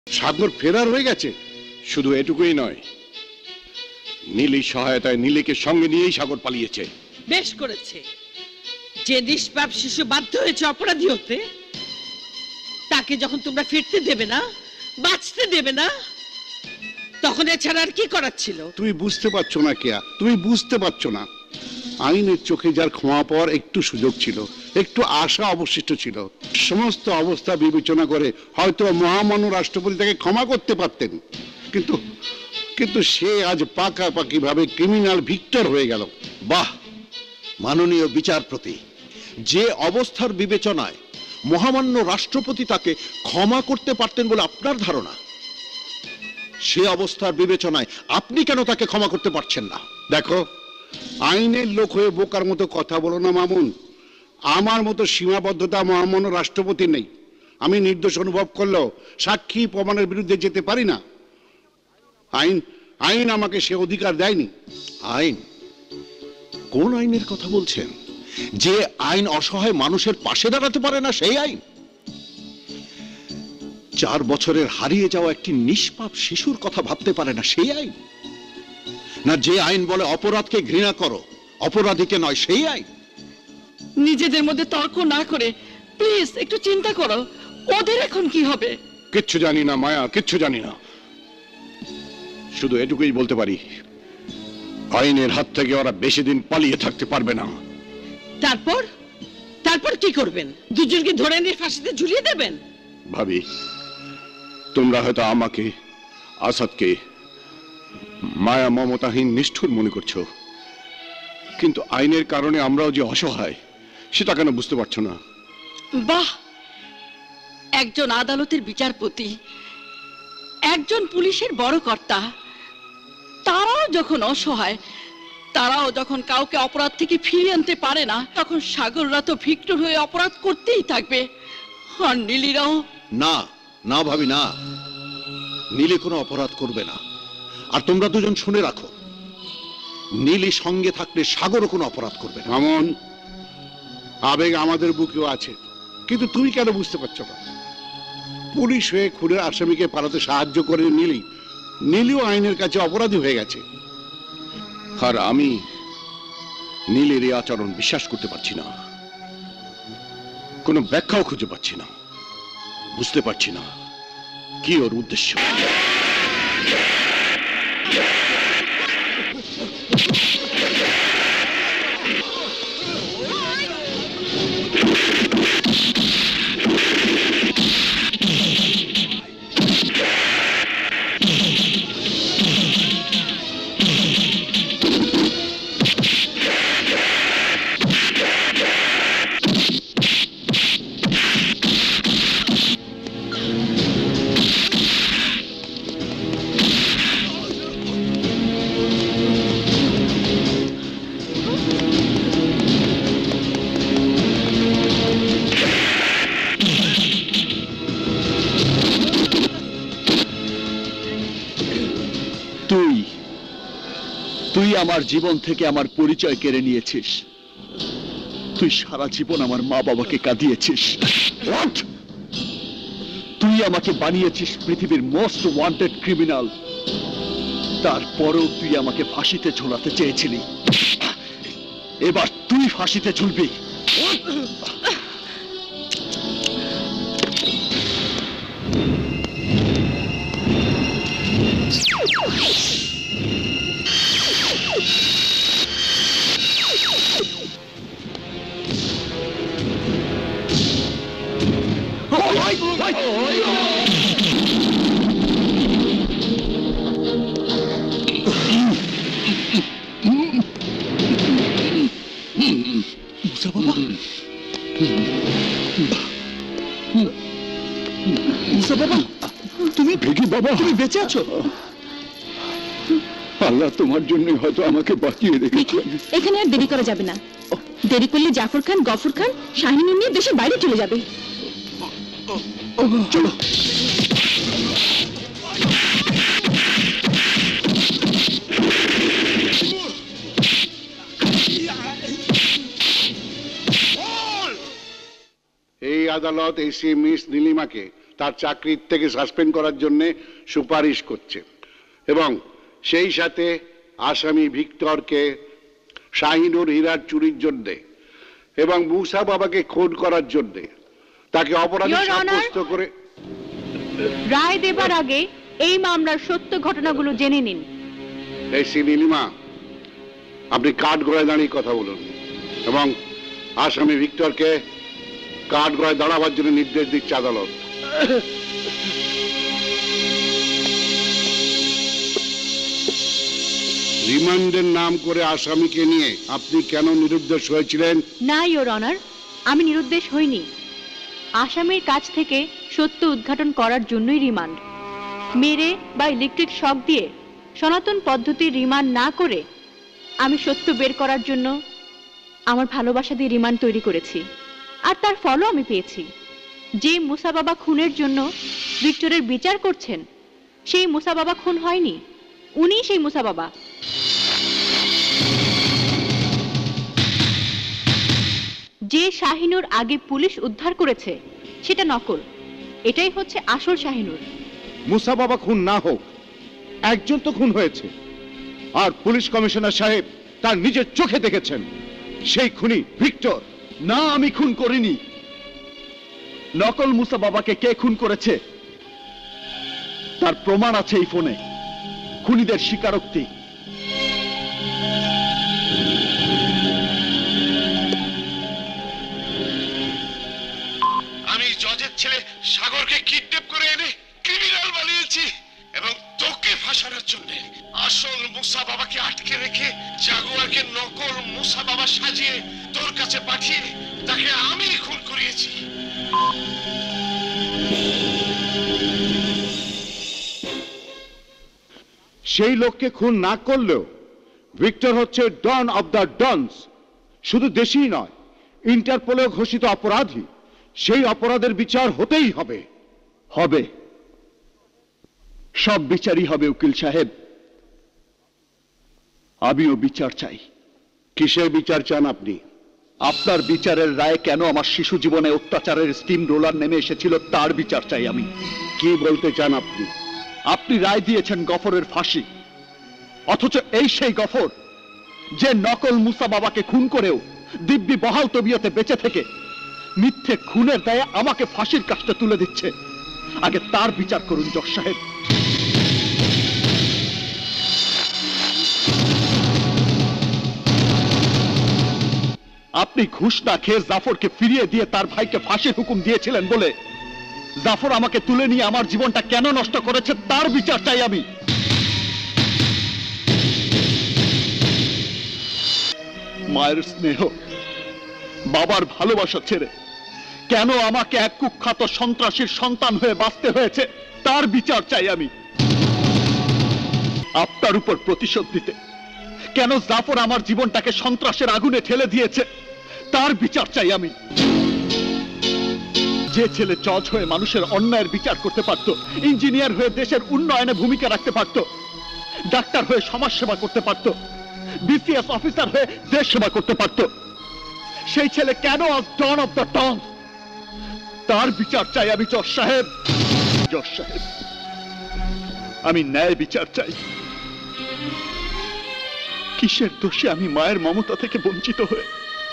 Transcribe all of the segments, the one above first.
সাগর ফেরার হয়ে গেছে। শুধু এটুকুই নয়, নীলির সহায়তায় নীলিকে সঙ্গে নিয়েই সাগর পালিয়েছে। বেশ করেছে। যে নিষ্পাপ শিশু বাধ্য হয়েছে অপরাধী হতে, তাকে যখন তোমরা ফিরতে দেবে না, বাঁচতে দেবে না, তখন এছাড়া আর কি করার ছিল? তুমি বুঝতে পারছো না কেয়া, তুমি বুঝতে পারছো না। আইনের চোখে যার ক্ষমা পাওয়ার একটু সুযোগ ছিল, একটু আশা অবশিষ্ট ছিল, সমস্ত অবস্থা বিবেচনা করে হয়তো মহামান্য রাষ্ট্রপতি তাকে ক্ষমা করতে পারতেন, কিন্তু কিন্তু সে আজ পাকাপাকি ভাবে ক্রিমিনাল ভিক্টর হয়ে গেল। বাহ মাননীয় বিচারপতি, যে অবস্থার বিবেচনায় মহামান্য রাষ্ট্রপতি তাকে ক্ষমা করতে পারতেন বলে আপনার ধারণা, সে অবস্থার বিবেচনায় আপনি কেন তাকে ক্ষমা করতে পারছেন না? দেখো, আইনের লোক হয়ে বোকার মতো কথা বলো না মামুন। আমার মতো সীমাবদ্ধতা মহামান্য রাষ্ট্রপতি নেই। আমি নির্দোষ অনুভব করলেও সাক্ষী প্রমাণের বিরুদ্ধে যেতে পারি না। আইন আইন আমাকে সে অধিকার দেয়নি। আইন? কোন আইনের কথা বলছেন? যে আইন অসহায় মানুষের পাশে দাঁড়াতে পারে না সেই আইন? 4 বছরের হারিয়ে যাওয়া একটি নিষ্পাপ শিশুর কথা ভাবতে পারে না সেই আইন? না যে আইন বলে অপরাধকে ঘৃণা করো, অপরাধীকে নয়, সেই আইন? নিজেদের মধ্যে তর্ক না করে প্লিজ একটু চিন্তা করো, ওদের এখন কি হবে? কিচ্ছু জানি না মায়া, কিচ্ছু জানি না। শুধু এটুকুই বলতে পারি, আইনের হাত থেকে ওরা বেশি দিন পালিয়ে থাকতে পারবে না। তারপর তারপর কি করবেন? দুজনকে ধরে নিয়ে ফাঁসিতে ঝুলিয়ে দেবেন? ভাবি, তোমরা হয়তো আমাকে, আসাদকে মায়া মমতাহীন নিষ্ঠুর মনে করছো, কিন্তু আইনের কারণে আমরাও যে অসহায় সেটা কেন বুঝতে পারছো না? বাহ, একজন আদালতের বিচারপতি, একজন পুলিশের বড় কর্তা, তারাও যখন অসহায়, তারাও যখন কাউকে অপরাধ থেকে ফিরিয়ে আনতে পারে না, তখন সাগররা তো ভিক্টর হয়ে অপরাধ করতেই থাকবে। আর নীলিরাও। না না ভাবি, না, নীলি কোনো অপরাধ করবে না। আর তোমরা দুজন শুনে রাখো, নীলি সঙ্গে থাকলে সাগরও কোনো অপরাধ করবে না। এমন আবেগ আমাদের বুকেও আছে, কিন্তু তুমি কেন বুঝতে পারছো না? পুলিশ হয়ে খুনের আসামিকে পালাতে সাহায্য করে নীলিও আইনের কাছে অপরাধী হয়ে গেছে। আর আমি নীলের এই আচরণ বিশ্বাস করতে পারছি না, কোনো ব্যাখ্যাও খুঁজে পাচ্ছি না, বুঝতে পারছি না কি ওর উদ্দেশ্য। তুই আমার জীবন থেকে আমার পরিচয় কেড়ে নিয়েছিস। তুই সারা জীবন আমার মা বাবাকে কাঁদিয়েছিস। তুই আমাকে বানিয়েছিস পৃথিবীর মোস্ট ওয়ান্টেড ক্রিমিনাল। তারপরেও তুই আমাকে ফাঁসিতে ঝোলাতে চেয়েছিলি। এবার তুই ফাঁসিতে ঝুলবি। তুমি বেঁচে আছো? আল্লাহ তোমার জন্য হয়তো আমাকে বাঁচিয়ে রেখেছেন। এখানে আর দেরি করা যাবে না। দেরি করলে জাফর খান, গফর খান শাহিনী নিয়ে দেশের বাইরে চলে যাবে। চলো। এই আদালত এসে মিস নীলিমাকে তার চাকরির থেকে সাসপেন্ড করার জন্য সুপারিশ করছে এবং সেই সাথে আসামি ভিক্টরকে শাহিনুর হীরার চুরির জন্য এবং মুসা বাবাকে খুন করার জন্য তাকে অপরাধী Your Honor, সাব্যস্ত করে। রায় দেবার আগে এই মামলার সত্য ঘটনাগুলো জেনে নিন। এই নীলিমা, আপনি কাঠগড়ায় দাঁড়িয়ে কথা বলুন এবং আসামি ভিক্টরকে কাঠগড়ায় দাঁড়াবার জন্য নির্দেশ দিচ্ছে আদালত। রিমান্ডের নাম করে আসামিকে নিয়ে আপনি কেন নিরুদ্দেশ হয়েছিলেন? না ইওর অনার, আমি নিরুদ্দেশ হইনি। আসামির কাছ থেকে সত্য উদ্ঘাটন করার জন্যই রিমান্ড। মেরে বা ইলেকট্রিক শক দিয়ে সনাতন পদ্ধতির রিমান্ড না করে আমি সত্য বের করার জন্য আমার ভালোবাসা দিয়ে রিমান্ড তৈরি করেছি, আর তার ফলও আমি পেয়েছি। যে মুসা বাবা খুনের জন্য ভিক্টরের বিচার করছেন, সেই মুসা বাবা খুন হয়নি, উনিই সেই মুসা বাবা। যে শাহিনুর আগে পুলিশ উদ্ধার করেছে সেটা নকল, এটাই হচ্ছে আসল শাহিনুর। মুসা বাবা খুন না হোক, একজন তো খুন হয়েছে, আর পুলিশ কমিশনার সাহেব তার নিজের চোখে দেখেছেন সেই খুনি ভিক্টর। না, আমি খুন করিনি। নকল মুসা বাবাকে কে খুন করেছে তার প্রমাণ আছে এই ফোনে, খুনিদের স্বীকারোক্তি। আমি জজের ছেলে সাগরকে কিডন্যাপ করে এনে ক্রিমিনাল বানিয়েছি এবং তোকে ফাঁসানোর জন্য আসল মুসা বাবাকে আটকে রেখে জাগুয়ারকে নকল মুসা বাবা সাজিয়ে তোর কাছে পাঠিয়ে তাকে আমি খুন করিয়েছি। সেই লোককে খুন না করলেও ভিক্টর হচ্ছে ডন অব দ্য ডনস। শুধু দেশেই নয়, ইন্টারপোলেও ঘোষিত অপরাধী। সেই অপরাধের বিচার হতেই হবে। হবে, সব বিচারই হবে উকিল সাহেব। আমিও বিচার চাই। কিসের বিচার চান আপনি? আপনার বিচারের রায় কেন আমার শিশু জীবনে অত্যাচারের স্টিম রোলার নেমে এসেছিল তার বিচার চাই আমি। কি বলতে চান আপনি? আপনি রায় দিয়েছেন গফরের ফাঁসি, অথচ এই সেই গফর যে নকল মুসা বাবাকে খুন করেও দিব্যি বহাল তবিয়তে বেঁচে থেকে মিথ্যে খুনের দায়ে আমাকে ফাঁসির কাজটা তুলে দিচ্ছে। আগে তার বিচার করুন জজ সাহেব। আপনি ঘুষ না খেয়ে জাফরকে ফিরিয়ে দিয়ে তার ভাইকে ফাঁসির হুকুম দিয়েছিলেন বলে জাফর আমাকে তুলে নিয়ে আমার জীবনটা কেন নষ্ট করেছে তার বিচার চাই আমি। মায়ের স্নেহ, বাবার ভালোবাসা ছেড়ে কেন আমাকে এক কুখ্যাত সন্ত্রাসীর সন্তান হয়ে বাঁচতে হয়েছে তার বিচার চাই আমি। আপনার উপর প্রতিশোধ দিতে কেন জাফর আমার জীবনটাকে সন্ত্রাসের আগুনে ঠেলে দিয়েছে তার বিচার চাই আমি। যে ছেলে জজ হয়ে মানুষের অন্যায়ের বিচার করতে পারত, ইঞ্জিনিয়ার হয়ে দেশের উন্নয়নে ভূমিকা রাখতে পারত, ডাক্তার হয়ে সমাজ সেবা করতে পারত, বিসিএস অফিসার হয়ে দেশ সেবা করতে পারত, সেই ছেলে কেন আজ ডন অফ দ্য টাউন? তার বিচার চাই আমি জজ সাহেব। জজ সাহেব, আমি ন্যায় বিচার চাই। কিসের দোষে আমি মায়ের মমতা থেকে বঞ্চিত হয়ে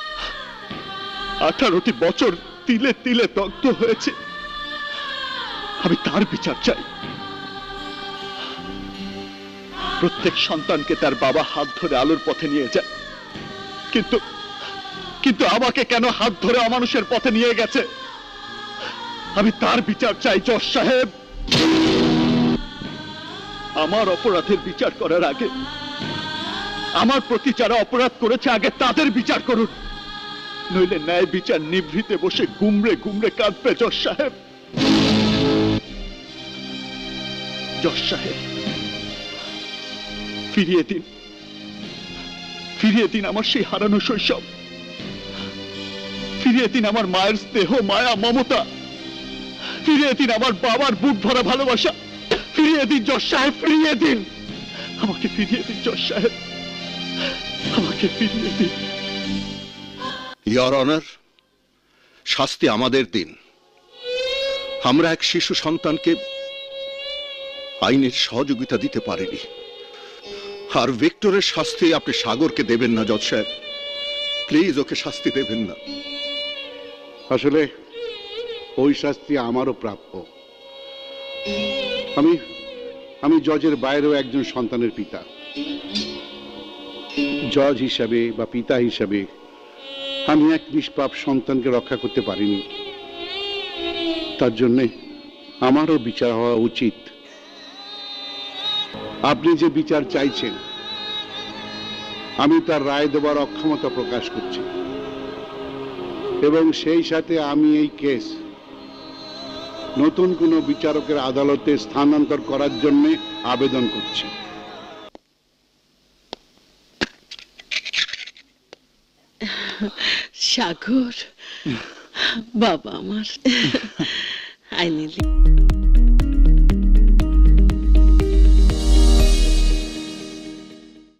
18টি বছর তিলে তিলে দগ্ধ হয়েছে, আমি তার বিচার চাই। প্রত্যেক সন্তানকে তার বাবা হাত ধরে আলোর পথে নিয়ে যায়, কিন্তু কিন্তু আমাকে কেন হাত ধরে অমানুষের পথে নিয়ে গেছে? আমি তার বিচার চাই জজ সাহেব। আমার অপরাধের বিচার করার আগে আমার প্রতি যারা অপরাধ করেছে আগে তাদের বিচার করুন, নইলে ন্যায় বিচার নিভৃতে বসে গুমরে গুমরে কাঁদবে জজ সাহেব। জজ সাহেব, ফিরিয়ে দিন, ফিরিয়ে দিন আমার সেই হারানো শৈশব, ফিরিয়ে দিন আমার মায়ের স্নেহ, মায়া, মমতা, ফিরিয়ে দিন আমার বাবার বুক ভরা ভালোবাসা, ফিরিয়ে দিন জজ সাহেব, ফিরিয়ে দিন আমাকে, ফিরিয়ে দিন জজ সাহেব, আমাকে ফিরিয়ে দিন। ইয়র অনার, শাস্তি আমাদের দিন, আমরা এক শিশু সন্তানকে আইনের সহযোগিতা দিতে পারিনি। আর ভিক্টরের শাস্তি আপনি সাগরকে দেবেন না জজ সাহেব, প্লিজ ওকে শাস্তি দেবেন না। আসলে ওই শাস্তি আমারও প্রাপ্য। আমি জজের বাইরেও একজন সন্তানের পিতা। জজ হিসাবে বা পিতা হিসাবে আমি এক নিষ্পাপ সন্তানকে রক্ষা করতে পারিনি। তার জন্যে আমারও বিচার হওয়া উচিত। আপনি যে বিচার চাইছেন, আমি তার রায় দেবার অক্ষমতা প্রকাশ করছি এবং সেই সাথে আমি এই কেস নতুন কোনো বিচারকের আদালতে স্থানান্তর করার জন্য আবেদন করছি। সাগর, বাবা আমার, আই নিলি।